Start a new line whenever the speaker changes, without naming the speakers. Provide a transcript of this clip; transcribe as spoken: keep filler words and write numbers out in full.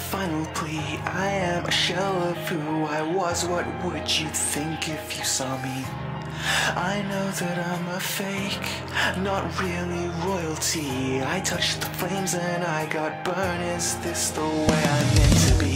final plea. I am a shell of who I was. What would you think if you saw me? I know that I'm a fake, not really royalty. I touched the flames and I got burned. Is this the way I'm meant to be?